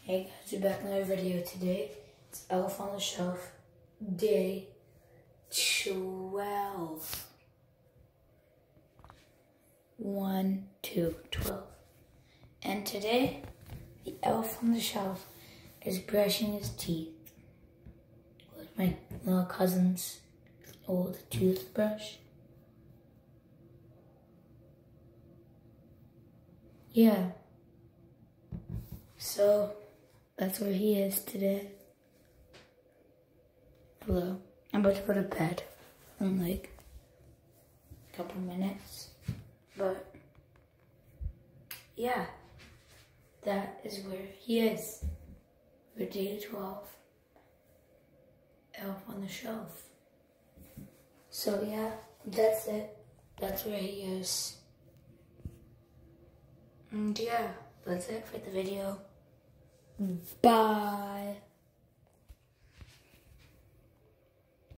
Hey guys, we're back in our video today. It's Elf on the Shelf, day 12. 1, 2, 12. And today, the Elf on the Shelf is brushing his teeth with my little cousin's old toothbrush. Yeah. So, that's where he is today. Hello. I'm about to go to bed in like a couple minutes. But, yeah. That is where he is. For day 12. Elf on the Shelf. So, yeah. That's it. That's where he is. And yeah, that's it for the video. Bye.